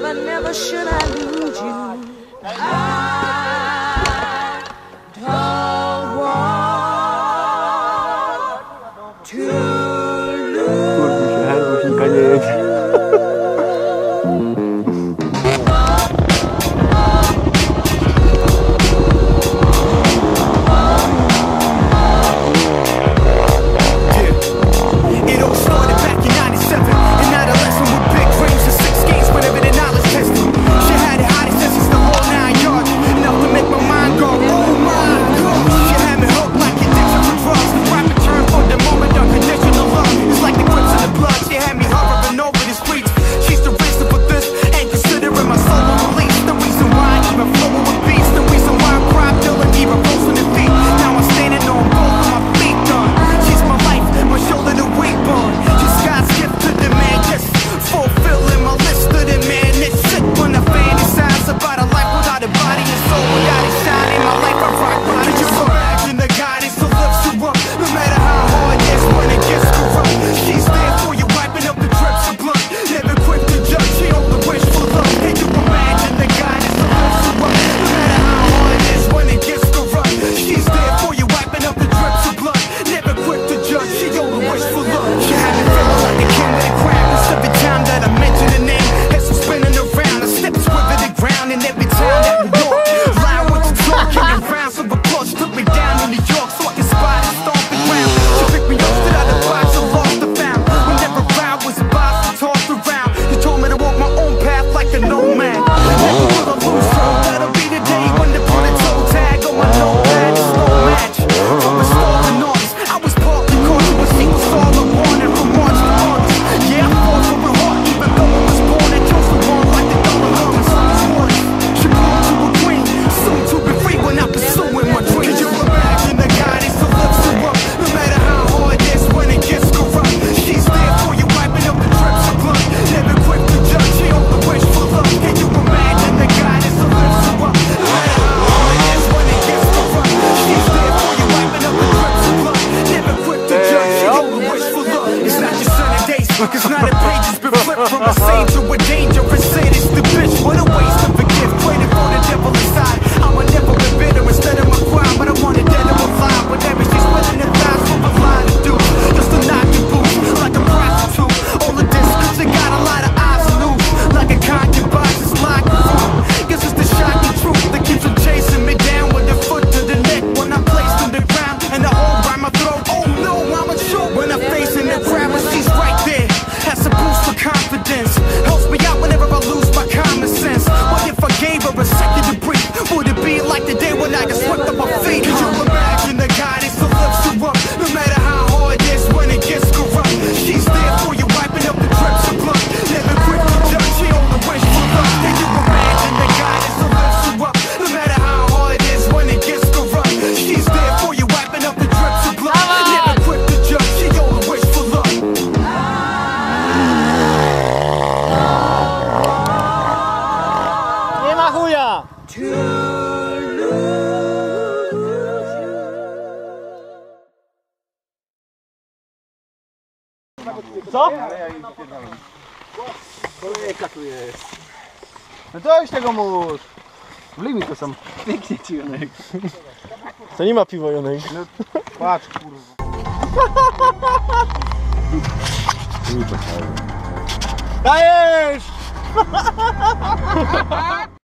never, never should I lose you. I don't want to lose. Cause now the page has been flipped from a saint to a dangerous sadist. The bitch, what a waste of a gift. Waiting for the devil inside. I'ma never be bitter instead of my crime, but I want it dead or alive. Whenever she's spilling the thighs with a line to do, just to knock your boots like a prostitute. All of this, cause you got a lot of eyes to lose. Like a concubine, just like a fool. Guess it's the shocking truth that keeps on chasing me down with a foot to the neck when I'm placed on the ground and the hole by my throat. Oh no, I'm a choke when I'm facing the crowd, but she's right there. Has a boost for confidence. Helps me out whenever I lose my common sense. What if I gave her a second to breathe? Would it be like the day when I got swept up my feet? Could you imagine the goddess who lifts you up? No matter how hard it is when it gets corrupt. She's there for you, wiping up the drips of blood. Never quick to judge, she only wish for love. Can you imagine the goddess who lifts you up? No matter how hard it is when it gets corrupt. She's there for you, wiping up the drips of blood. Never quick to judge, she only wish for love. To lose you. Co? Kolejka tu jest. No to już tego mórz. Wlij mi to sam. Pięknie ci, Jonek. To nie ma piwa, Jonek. No, patrz, kurwa. Dajesz!